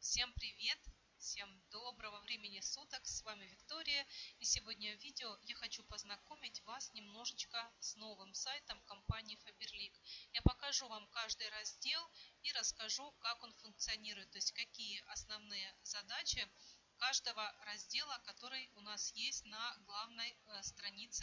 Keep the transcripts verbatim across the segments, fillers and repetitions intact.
Всем привет! Всем доброго времени суток! С вами Виктория. И сегодня в видео я хочу познакомить вас немножечко с новым сайтом компании Faberlic. Я покажу вам каждый раздел и расскажу, как он функционирует, то есть какие основные задачи каждого раздела, который у нас есть на главной странице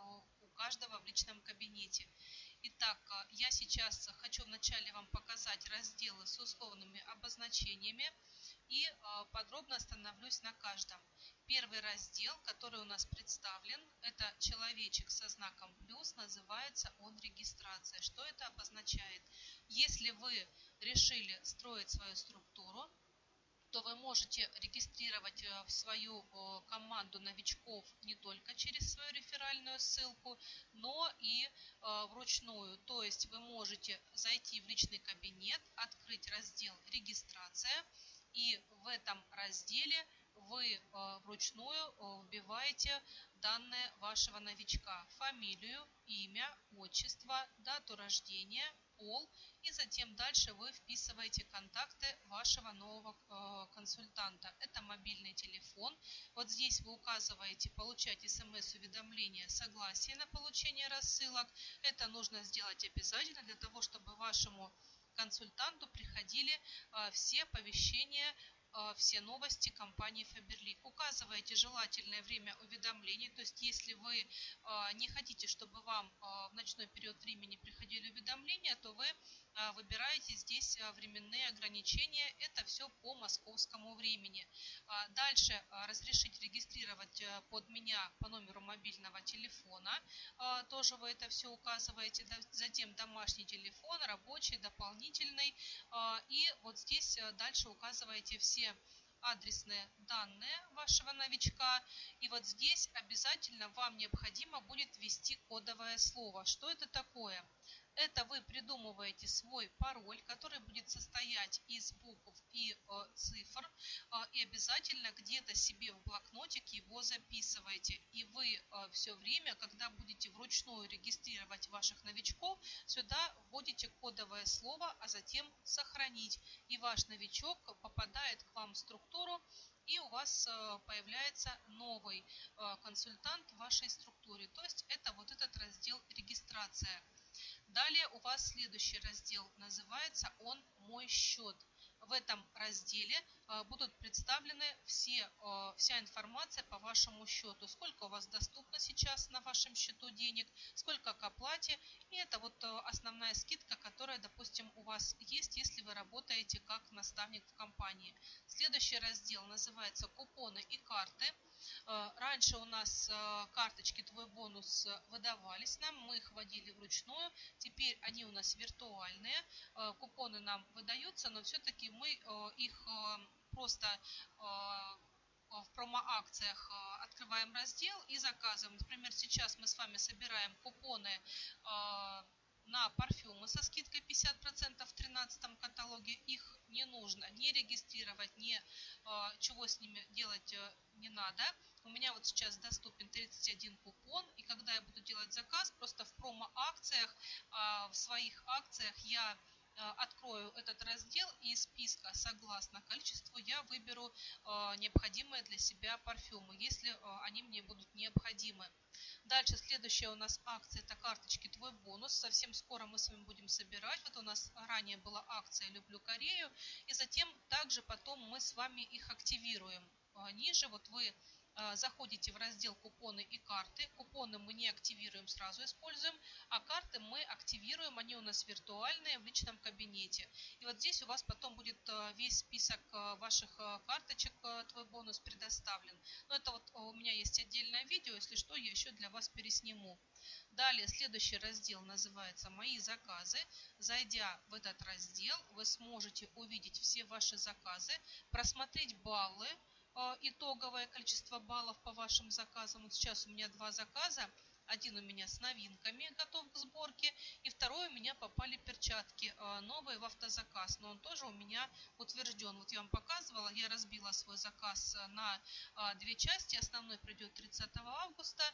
у каждого в личном кабинете. Итак, я сейчас хочу вначале вам показать разделы с условными обозначениями и подробно остановлюсь на каждом. Первый раздел, который у нас представлен, это человечек со знаком плюс, называется он регистрация. Что это обозначает? Если вы решили строить свою структуру, то вы можете регистрировать в свою команду новичков не только через свою реферальную ссылку, но и вручную. То есть вы можете зайти в личный кабинет, открыть раздел «Регистрация», и в этом разделе вы вручную вбиваете данные вашего новичка: фамилию, имя, отчество, дату рождения, пол, и затем дальше вы вписываете контакты вашего нового консультанта. Это мобильный телефон. Вот здесь вы указываете получать смс-уведомления, согласие на получение рассылок. Это нужно сделать обязательно для того, чтобы вашему консультанту приходили все оповещения, все новости компании Faberlic. Указываете желательное время уведомлений, то есть если вы не хотите, чтобы вам в ночной период времени приходили уведомления, то вы выбираете здесь временные ограничения, это все по московскому времени. Дальше разрешить регистрировать под меня по номеру мобильного телефона, тоже вы это все указываете, затем домашний телефон, рабочий, дополнительный, и вот здесь дальше указываете все адресные данные вашего новичка. И вот здесь обязательно вам необходимо будет ввести кодовое слово. Что это такое? Это вы придумываете свой пароль, который будет состоять из букв и э, цифр, э, и обязательно где-то себе в блокнотик его записываете. И вы э, все время, когда будете вручную регистрировать ваших новичков, сюда вводите кодовое слово, а затем сохранить. И ваш новичок попадает к вам в структуру, и у вас э, появляется новый э, консультант в вашей структуре. То есть это вот этот раздел «Регистрация». Далее у вас следующий раздел, называется он «Мой счет». В этом разделе будут представлены все, вся информация по вашему счету. Сколько у вас доступно сейчас на вашем счету денег, сколько к оплате. И это вот основная скидка, которая, допустим, у вас есть, если вы работаете как наставник в компании. Следующий раздел называется «Купоны и карты». Раньше у нас карточки «Твой бонус» выдавались нам, мы их вводили вручную, теперь они у нас виртуальные, купоны нам выдаются, но все-таки мы их просто в промо-акциях открываем раздел и заказываем. Например, сейчас мы с вами собираем купоны на парфюмы со скидкой пятьдесят процентов в тринадцатом каталоге. Их не нужно не регистрировать, ничего с ними делать не надо. У меня вот сейчас доступен тридцать один купон, и когда я буду делать заказ, просто в промо-акциях, в своих акциях я открою этот раздел, и из списка согласно количеству я выберу необходимые для себя парфюмы, если они мне будут необходимы. Дальше следующая у нас акция – это карточки «Твой бонус». Совсем скоро мы с вами будем собирать. Вот у нас ранее была акция «Люблю Корею». И затем также потом мы с вами их активируем. Ниже вот вы заходите в раздел «Купоны и карты». Купоны мы не активируем, сразу используем, а карты мы активируем, они у нас виртуальные в личном кабинете. И вот здесь у вас потом будет весь список ваших карточек «Твой бонус» предоставлен. Но это вот у меня есть отдельное видео, если что, я еще для вас пересниму. Далее следующий раздел называется «Мои заказы». Зайдя в этот раздел, вы сможете увидеть все ваши заказы, просмотреть баллы, итоговое количество баллов по вашим заказам. Вот сейчас у меня два заказа. Один у меня с новинками, готов к сборке, и второй у меня попали перчатки новые в автозаказ, но он тоже у меня утвержден. Вот я вам показывала, я разбила свой заказ на две части. Основной придет тридцатого августа,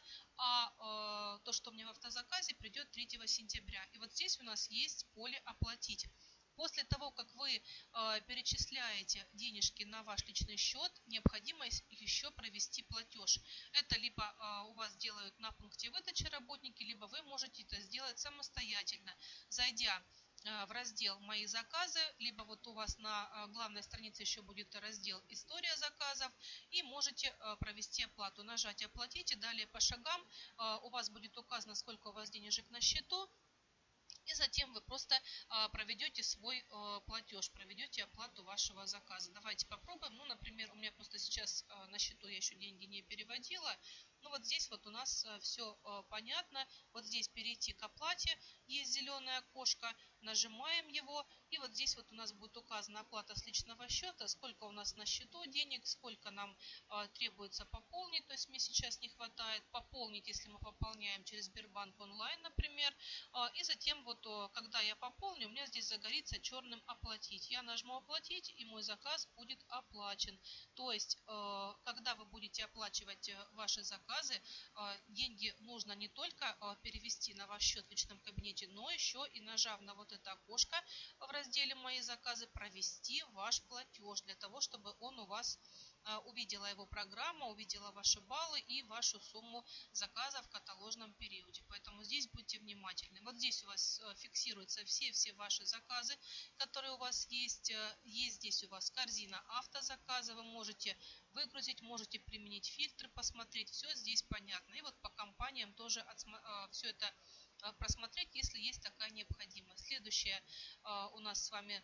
а то, что у меня в автозаказе, придет третьего сентября. И вот здесь у нас есть поле «Оплатить». После того, как вы э, перечисляете денежки на ваш личный счет, необходимо еще провести платеж. Это либо э, у вас делают на пункте выдачи работники, либо вы можете это сделать самостоятельно, зайдя э, в раздел «Мои заказы», либо вот у вас на э, главной странице еще будет раздел «История заказов», и можете э, провести оплату. Нажать «Оплатить», и далее по шагам э, у вас будет указано, сколько у вас денежек на счету. И затем вы просто проведете свой платеж, проведете оплату вашего заказа. Давайте попробуем. Ну, например, у меня просто сейчас на счету я еще деньги не переводила. Ну, вот здесь вот у нас все понятно. Вот здесь перейти к оплате, есть зеленое окошко, нажимаем его. И вот здесь вот у нас будет указана оплата с личного счета, сколько у нас на счету денег, сколько нам требуется пополнить, то есть мне сейчас не хватает. Пополнить, если мы пополняем через Сбербанк онлайн, например. И затем вот когда я пополню, у меня здесь загорится черным «Оплатить». Я нажму «Оплатить», и мой заказ будет оплачен. То есть, когда вы будете оплачивать ваши заказы, деньги нужно не только перевести на ваш счет в личном кабинете, но еще и, нажав на вот это окошко в разделе «Мои заказы», провести ваш платеж, для того, чтобы он у вас увидела его программа, увидела ваши баллы и вашу сумму заказа в каталожном периоде. Поэтому здесь будьте внимательны. Вот здесь у вас фиксируются все-все ваши заказы, которые у вас есть. Есть здесь у вас корзина автозаказа. Вы можете выгрузить, можете применить фильтры, посмотреть. Все здесь понятно. И вот по компаниям тоже все это просмотреть, если есть такая необходимость. Следующее у нас с вами...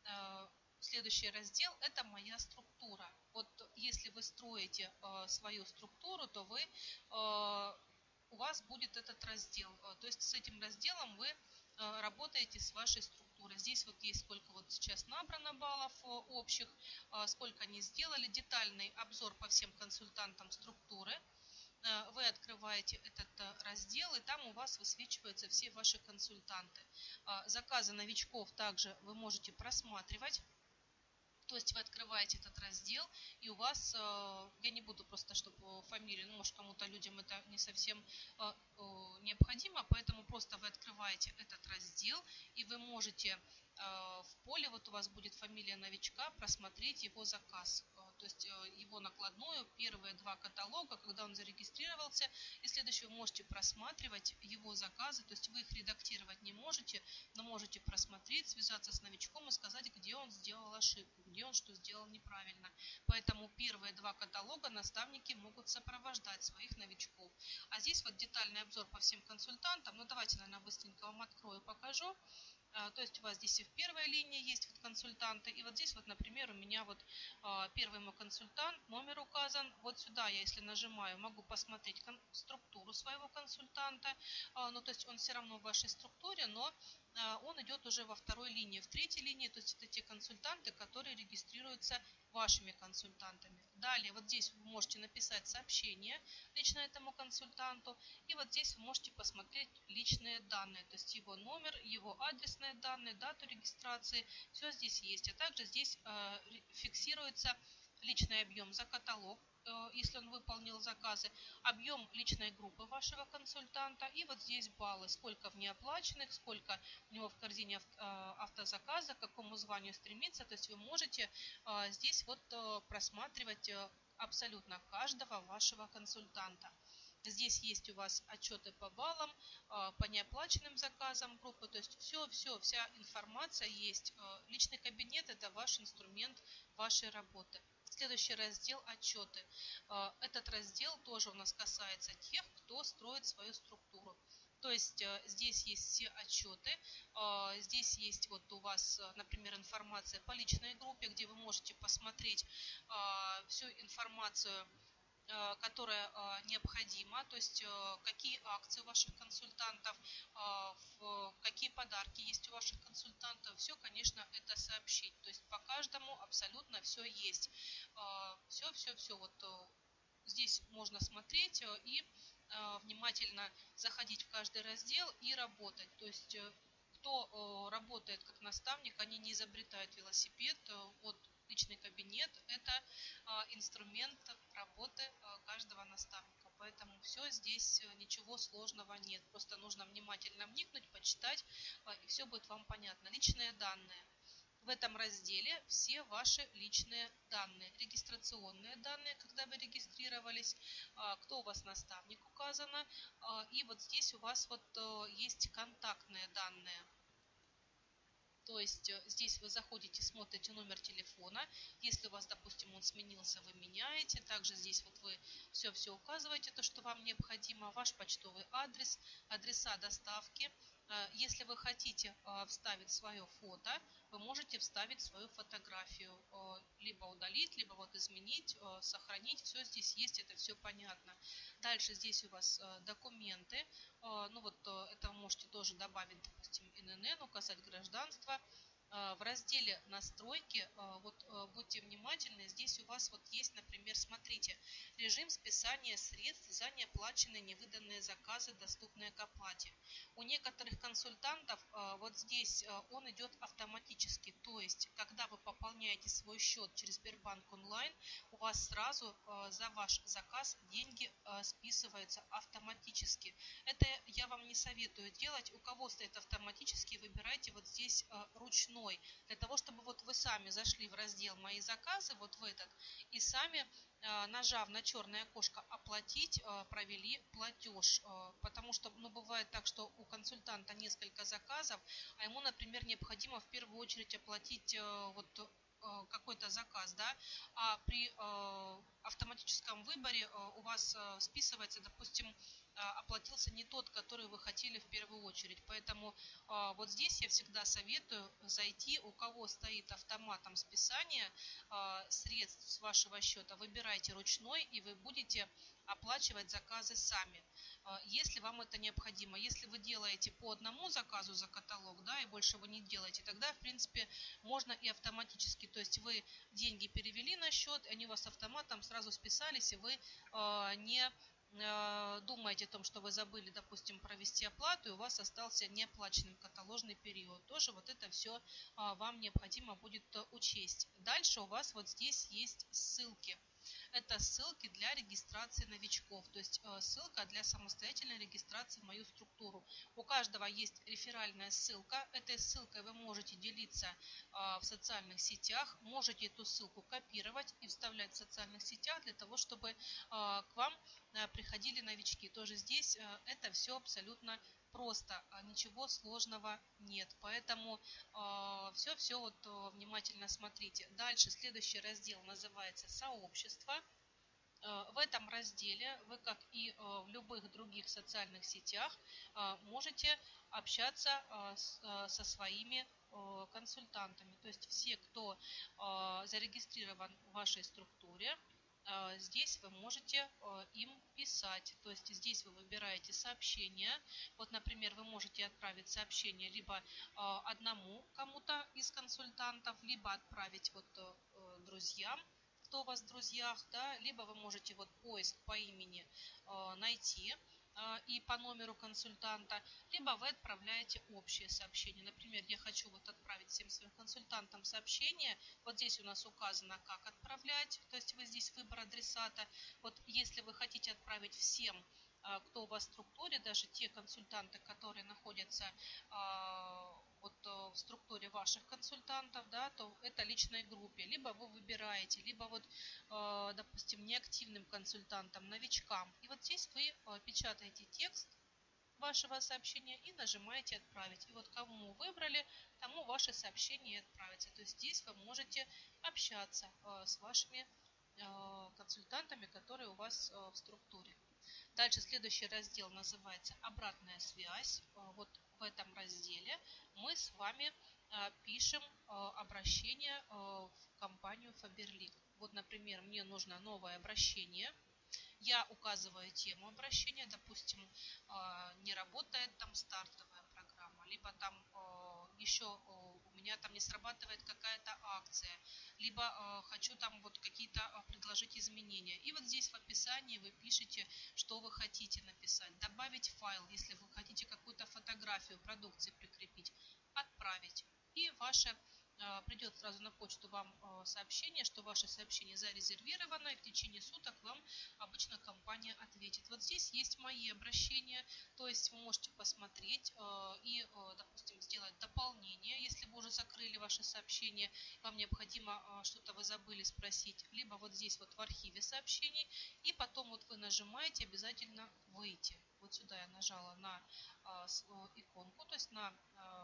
Следующий раздел – это «Моя структура». Вот если вы строите э, свою структуру, то вы, э, у вас будет этот раздел. То есть с этим разделом вы э, работаете с вашей структурой. Здесь вот есть сколько вот сейчас набрано баллов э, общих, э, сколько они сделали. Детальный обзор по всем консультантам структуры. Э, вы открываете этот э, раздел, и там у вас высвечиваются все ваши консультанты. Э, заказы новичков также вы можете просматривать. То есть вы открываете этот раздел, и у вас, я не буду просто, чтобы фамилию, ну, может, кому-то людям это не совсем необходимо, поэтому просто вы открываете этот раздел, и вы можете в поле, вот у вас будет фамилия новичка, просмотреть его заказ. То есть его накладную, первые два каталога, когда он зарегистрировался, и следующий вы можете просматривать его заказы, то есть вы их редактировать не можете, но можете просмотреть, связаться с новичком и сказать, где он сделал ошибку, где он что сделал неправильно. Поэтому первые два каталога наставники могут сопровождать своих новичков. А здесь вот детальный обзор по всем консультантам. Ну, давайте, наверное, быстренько вам открою, покажу. То есть у вас здесь и в первой линии есть вот консультанты, и вот здесь вот, например, у меня вот первый мой консультант, номер указан. Вот сюда я, если нажимаю, могу посмотреть структуру своего консультанта. Ну, то есть он все равно в вашей структуре, но он идет уже во второй линии, в третьей линии, то есть это те консультанты, которые регистрируются вашими консультантами. Далее вот здесь вы можете написать сообщение лично этому консультанту, и вот здесь вы можете посмотреть личные данные, то есть его номер, его адресные данные, дату регистрации, все здесь есть. А также здесь э, фиксируется личный объем за каталог, э, если он выполнил заказы, объем личной группы вашего консультанта, и вот здесь баллы, сколько в неоплаченных, сколько у него в корзине автозаказа, к какому званию стремится. То есть вы можете э, здесь вот э, просматривать э, абсолютно каждого вашего консультанта. Здесь есть у вас отчеты по баллам, по неоплаченным заказам группы, то есть все, все, вся информация есть. Личный кабинет – это ваш инструмент вашей работы. Следующий раздел – отчеты. Этот раздел тоже у нас касается тех, кто строит свою структуру. То есть здесь есть все отчеты, здесь есть вот у вас, например, информация по личной группе, где вы можете посмотреть всю информацию, которая необходима, то есть какие акции у ваших консультантов, какие подарки есть у ваших консультантов, все, конечно, это сообщить. То есть по каждому абсолютно все есть. Все, все, все. Вот здесь можно смотреть и внимательно заходить в каждый раздел и работать. То есть кто работает как наставник, они не изобретают велосипед. Вот личный кабинет – это инструмент работы каждого наставника. Поэтому все здесь, ничего сложного нет. Просто нужно внимательно вникнуть, почитать, и все будет вам понятно. Личные данные. В этом разделе все ваши личные данные, регистрационные данные, когда вы регистрировались, кто у вас наставник указано, и вот здесь у вас вот есть контактные данные. То есть здесь вы заходите, смотрите номер телефона. Если у вас, допустим, он сменился, вы меняете. Также здесь вот вы все-все указываете, то, что вам необходимо. Ваш почтовый адрес, адреса доставки. Если вы хотите вставить свое фото, вы можете вставить свою фотографию. Либо удалить, либо вот изменить, сохранить. Все здесь есть, это все понятно. Дальше здесь у вас документы. Ну вот это вы можете тоже добавить, допустим, эн эн эн, указать гражданство. В разделе настройки, вот будьте внимательны, здесь у вас вот есть, например, смотрите, режим списания средств за неоплаченные невыданные заказы, доступные к оплате. У некоторых консультантов вот здесь он идет автоматически, то есть когда вы пополняете свой счет через Сбербанк онлайн, у вас сразу за ваш заказ деньги списываются автоматически. Это я вам не советую делать. У кого стоит автоматически, выбирайте вот здесь ручной, для того, чтобы вот вы сами зашли в раздел «Мои заказы», вот в этот, и сами, нажав на черное окошко «Оплатить», провели платеж. Потому что, ну, бывает так, что у консультанта несколько заказов, а ему, например, необходимо в первую очередь оплатить вот какой-то заказ, да, а при автоматическом выборе у вас списывается, допустим, оплатился не тот, который вы хотели в первую очередь. Поэтому вот здесь я всегда советую зайти, у кого стоит автоматом списания средств с вашего счета, выбирайте ручной, и вы будете оплачивать заказы сами, если вам это необходимо. Если вы делаете по одному заказу за каталог, да, и больше вы не делаете, тогда, в принципе, можно и автоматически. То есть вы деньги перевели на счет, они у вас автоматом сразу списались, и вы не думаете о том, что вы забыли, допустим, провести оплату, и у вас остался неоплаченным каталожный период. Тоже вот это все вам необходимо будет учесть. Дальше у вас вот здесь есть ссылки. Это ссылки для регистрации новичков, то есть ссылка для самостоятельной регистрации в мою структуру. У каждого есть реферальная ссылка. Этой ссылкой вы можете делиться в социальных сетях, можете эту ссылку копировать и вставлять в социальных сетях для того, чтобы к вам приходили новички. Тоже здесь это все абсолютно просто, ничего сложного нет. Поэтому все-все вот внимательно смотрите. Дальше следующий раздел называется «Сообщество». В этом разделе вы, как и в любых других социальных сетях, можете общаться со своими консультантами. То есть все, кто зарегистрирован в вашей структуре, здесь вы можете им писать. То есть здесь вы выбираете сообщение. Вот, например, вы можете отправить сообщение либо одному кому-то из консультантов, либо отправить вот друзьям, кто у вас в друзьях, да, либо вы можете вот поиск по имени э, найти э, и по номеру консультанта, либо вы отправляете общее сообщение. Например, я хочу вот отправить всем своим консультантам сообщение. Вот здесь у нас указано, как отправлять, то есть вы здесь выбор адресата. Вот если вы хотите отправить всем, э, кто у вас в структуре, даже те консультанты, которые находятся э, вот в структуре ваших консультантов, да, то это личной группе. Либо вы выбираете, либо вот, допустим, неактивным консультантам, новичкам. И вот здесь вы печатаете текст вашего сообщения и нажимаете «Отправить». И вот кому выбрали, тому ваше сообщение отправится. То есть здесь вы можете общаться с вашими консультантами, которые у вас в структуре. Дальше следующий раздел называется «Обратная связь». Вот в этом разделе мы с вами пишем обращение в компанию Faberlic. Вот, например, мне нужно новое обращение. Я указываю тему обращения, допустим, не работает там стартовая программа, либо там еще у меня там не срабатывает какая-то акция, либо хочу там вот какие-то предложить изменения. И вот здесь в описании вы пишете, что вы хотите написать. Добавить файл, если вы хотите какую-то фотографию продукции прикрепить, отправить. И ваше придет сразу на почту вам сообщение, что ваше сообщение зарезервировано, и в течение суток вам обычно компания ответит. Вот здесь есть мои обращения, то есть вы можете посмотреть и, допустим, сделать дополнение, если вы уже закрыли ваше сообщение, вам необходимо что-то вы забыли спросить, либо вот здесь вот в архиве сообщений, и потом вот вы нажимаете обязательно «Выйти». Вот сюда я нажала на иконку, то есть на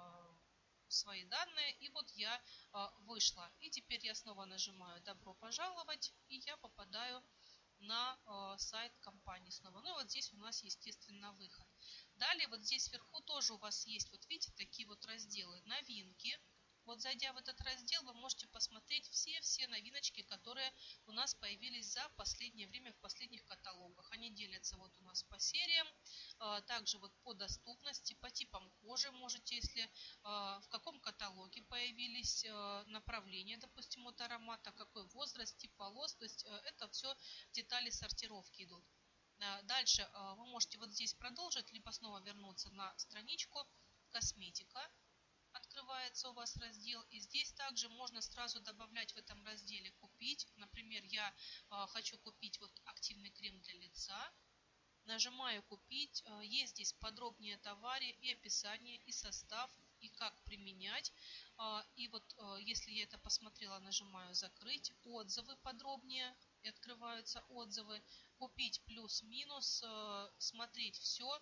свои данные, и вот я э, вышла. И теперь я снова нажимаю «Добро пожаловать», и я попадаю на э, сайт компании снова. Ну, вот здесь у нас, естественно, выход. Далее, вот здесь вверху тоже у вас есть, вот видите, такие вот разделы «Новинки». Вот зайдя в этот раздел, вы можете посмотреть все-все новиночки, которые у нас появились за последнее время в последних каталогах. Они делятся вот у нас по сериям, также вот по доступности, по типам кожи можете, если в каком каталоге появились направления, допустим, от аромата, какой возраст, тип волос, то есть это все детали сортировки идут. Дальше вы можете вот здесь продолжить, либо снова вернуться на страничку «Косметика». Открывается у вас раздел, и здесь также можно сразу добавлять в этом разделе «Купить». Например, я э, хочу купить вот активный крем для лица. Нажимаю «Купить». Есть здесь подробнее о товаре и описание, и состав, и как применять. И вот если я это посмотрела, нажимаю «Закрыть». Отзывы подробнее, и открываются отзывы. «Купить» плюс-минус, смотреть все.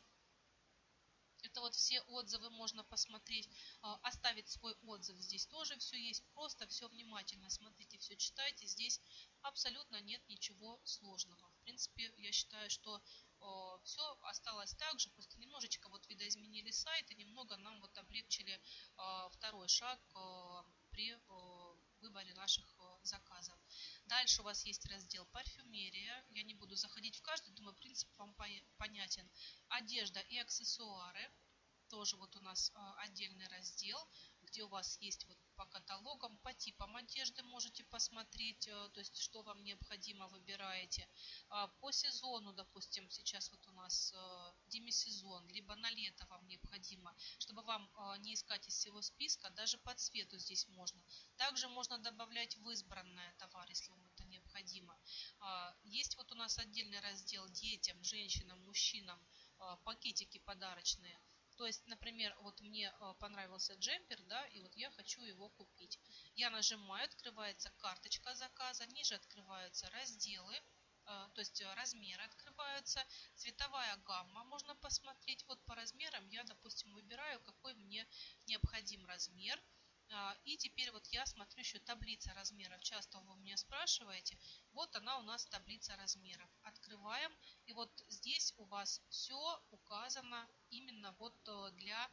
Это вот все отзывы можно посмотреть, оставить свой отзыв. Здесь тоже все есть, просто все внимательно смотрите, все читайте. Здесь абсолютно нет ничего сложного. В принципе, я считаю, что все осталось так же, просто немножечко вот видоизменили сайт и немного нам вот облегчили второй шаг при выборе наших заказов. Дальше у вас есть раздел «Парфюмерия». Я не буду заходить в каждый, думаю, принцип вам понятен. Одежда и аксессуары. Тоже вот у нас отдельный раздел, где у вас есть вот по каталогам, по типам одежды можете посмотреть, то есть что вам необходимо, выбираете. По сезону, допустим, сейчас вот у нас демисезон, либо на лето вам необходимо, чтобы вам не искать из всего списка, даже по цвету здесь можно. Также можно добавлять в избранное товар, если вам это необходимо. Есть вот у нас отдельный раздел детям, женщинам, мужчинам, пакетики подарочные. То есть, например, вот мне понравился джемпер, да, и вот я хочу его купить. Я нажимаю, открывается карточка заказа, ниже открываются разделы, то есть размеры открываются, цветовая гамма можно посмотреть. Вот по размерам я, допустим, выбираю, какой мне необходим размер. И теперь вот я смотрю еще таблица размеров. Часто вы меня спрашиваете. Вот она у нас таблица размеров. Открываем. И вот здесь у вас все указано именно вот для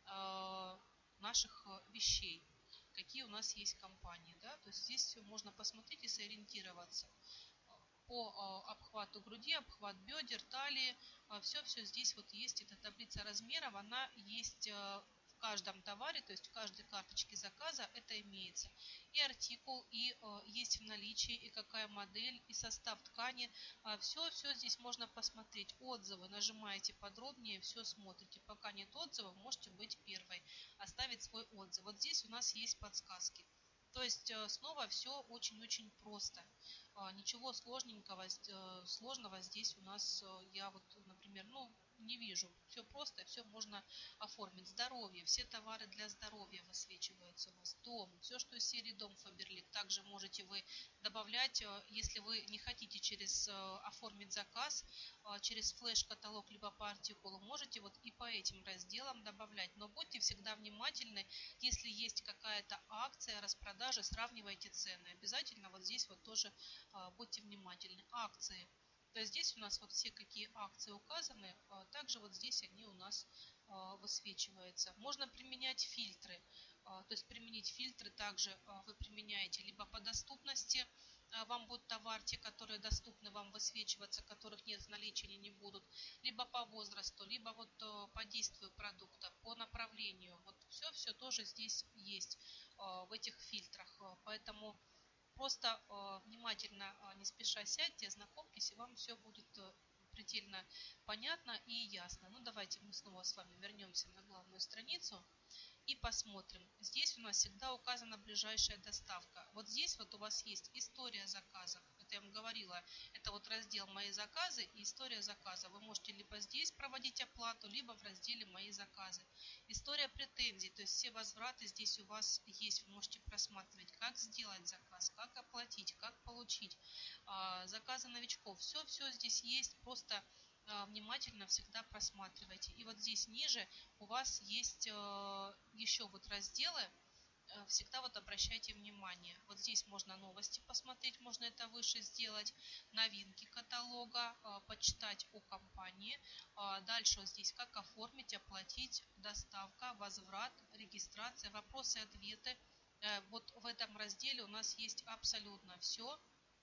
наших вещей. Какие у нас есть компании. Да? То есть здесь можно посмотреть и сориентироваться. По обхвату груди, обхват бедер, талии. Все-все здесь вот есть. Эта таблица размеров. Она есть в каждом товаре, то есть в каждой карточке заказа это имеется. И артикул, и э, есть в наличии, и какая модель, и состав ткани. Все-все здесь можно посмотреть. Отзывы, нажимаете подробнее, все смотрите. Пока нет отзывов, можете быть первой, оставить свой отзыв. Вот здесь у нас есть подсказки. То есть снова все очень-очень просто. Ничего сложненького, сложного здесь у нас, я вот, например, ну, не вижу. Все просто, все можно оформить. Здоровье, все товары для здоровья высвечиваются у вас. Дом, все, что из серии Дом Фаберлик. Также можете вы добавлять, если вы не хотите через оформить заказ, через флеш-каталог, либо по артикулу, можете вот и по этим разделам добавлять. Но будьте всегда внимательны, если есть какая-то акция, распродажа, сравнивайте цены. Обязательно вот здесь вот тоже будьте внимательны. Акции. То есть здесь у нас вот все какие акции указаны, также вот здесь они у нас высвечиваются. Можно применять фильтры, то есть применить фильтры также вы применяете либо по доступности, вам будут товар, те, которые доступны вам высвечиваться, которых нет в наличии, они не будут, либо по возрасту, либо вот по действию продукта, по направлению. Вот все-все тоже здесь есть в этих фильтрах, поэтому просто э, внимательно, э, не спеша сядьте, ознакомьтесь, и вам все будет э, предельно понятно и ясно. Ну, давайте мы снова с вами вернемся на главную страницу. И посмотрим. Здесь у нас всегда указана ближайшая доставка. Вот здесь вот у вас есть история заказов. Это я вам говорила. Это вот раздел «Мои заказы» и «История заказа». Вы можете либо здесь проводить оплату, либо в разделе «Мои заказы». История претензий, то есть все возвраты здесь у вас есть. Вы можете просматривать, как сделать заказ, как оплатить, как получить. Заказы новичков. Все-все здесь есть. Просто внимательно всегда просматривайте. И вот здесь ниже у вас есть еще вот разделы, всегда вот обращайте внимание. Вот здесь можно новости посмотреть, можно это выше сделать, новинки каталога, почитать о компании. Дальше вот здесь как оформить, оплатить, доставка, возврат, регистрация, вопросы, ответы. Вот в этом разделе у нас есть абсолютно все.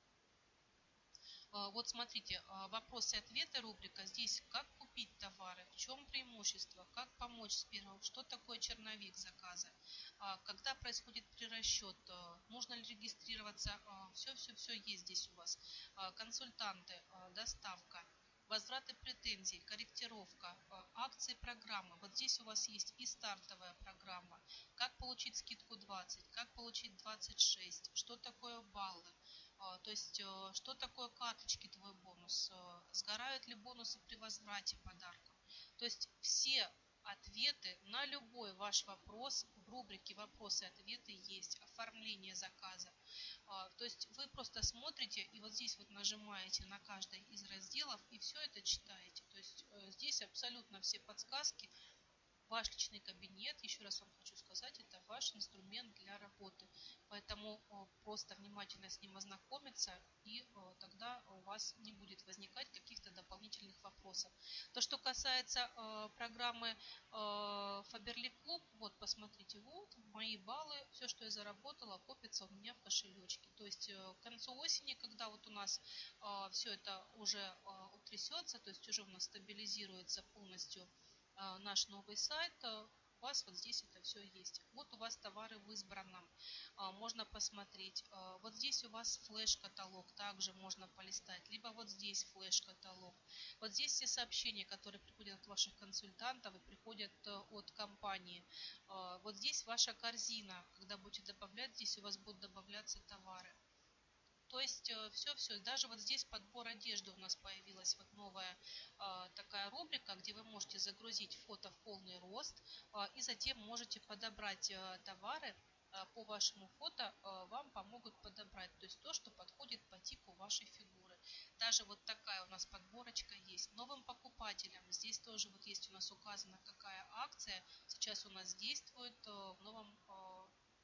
Вот смотрите, вопросы и ответы рубрика. Здесь как купить товары, в чем преимущество, как помочь с первым, что такое черновик заказа, когда происходит прирасчет, нужно ли регистрироваться, все-все-все есть здесь у вас. Консультанты, доставка, возвраты претензий, корректировка, акции, программы. Вот здесь у вас есть и стартовая программа, как получить скидку двадцать, как получить двадцать шесть, что такое баллы. То есть, что такое карточки твой бонус, сгорают ли бонусы при возврате подарков. То есть, все ответы на любой ваш вопрос в рубрике «Вопросы и ответы» есть, оформление заказа. То есть, вы просто смотрите и вот здесь вот нажимаете на каждый из разделов и все это читаете. То есть, здесь абсолютно все подсказки. Ваш личный кабинет, еще раз вам хочу сказать, это ваш инструмент для работы. Поэтому просто внимательно с ним ознакомиться, и тогда у вас не будет возникать каких-то дополнительных вопросов. То, что касается программы Faberlic Club, вот посмотрите, вот мои баллы, все, что я заработала, копится у меня в кошелечке. То есть к концу осени, когда вот у нас все это уже утрясется, то есть уже у нас стабилизируется полностью наш новый сайт, у вас вот здесь это все есть. Вот у вас товары в избранном, можно посмотреть. Вот здесь у вас флеш-каталог, также можно полистать. Либо вот здесь флеш-каталог. Вот здесь все сообщения, которые приходят от ваших консультантов и приходят от компании. Вот здесь ваша корзина. Когда будете добавлять, здесь у вас будут добавляться товары. То есть все-все, даже вот здесь подбор одежды у нас появилась вот новая э, такая рубрика, где вы можете загрузить фото в полный рост э, и затем можете подобрать э, товары э, по вашему фото, э, вам помогут подобрать, то есть то, что подходит по типу вашей фигуры. Даже вот такая у нас подборочка есть. Новым покупателям здесь тоже вот есть у нас указана, какая акция сейчас у нас действует э, в новом э,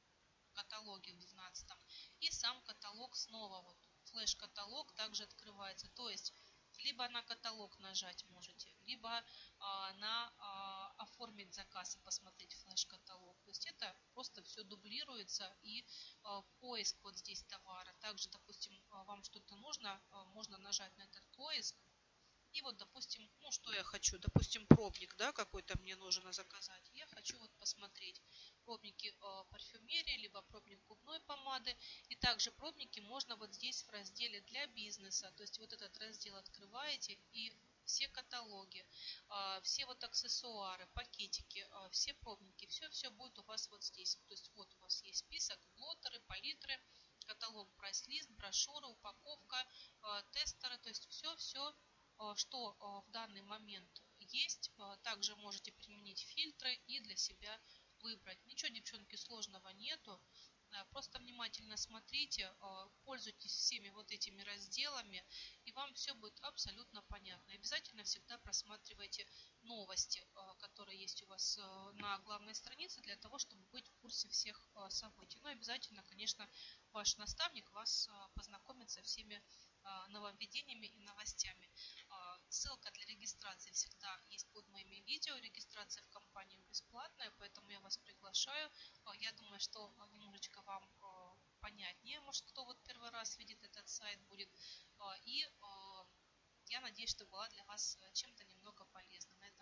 каталоге в двенадцатом. И сам каталог снова, вот флеш-каталог также открывается. То есть, либо на каталог нажать можете, либо а, на а, оформить заказ и посмотреть флеш-каталог. То есть, это просто все дублируется и а, поиск вот здесь товара. Также, допустим, вам что-то нужно, а, можно нажать на этот поиск. И вот, допустим, ну что я хочу, допустим, пробник, да, какой-то мне нужно заказать. Я хочу вот посмотреть пробники э, парфюмерии, либо пробник губной помады. И также пробники можно вот здесь в разделе для бизнеса. То есть вот этот раздел открываете и все каталоги, э, все вот аксессуары, пакетики, э, все пробники, все-все будет у вас вот здесь. То есть вот у вас есть список, блоттеры, палитры, каталог, прайс-лист, брошюры, упаковка, э, тестеры, то есть все-все, что в данный момент есть. Также можете применить фильтры и для себя выбрать. Ничего, девчонки, сложного нету. Просто внимательно смотрите, пользуйтесь всеми вот этими разделами, и вам все будет абсолютно понятно. Обязательно всегда просматривайте новости, которые есть у вас на главной странице, для того, чтобы быть в курсе всех событий. Но обязательно, конечно, ваш наставник вас познакомит со всеми нововведениями и новостями. Ссылка для регистрации всегда есть под моими видео. Регистрация в компанию бесплатная, поэтому я вас приглашаю. Я думаю, что немножечко вам понятнее, может, кто вот первый раз видит этот сайт будет. И я надеюсь, что была для вас чем-то немного полезна.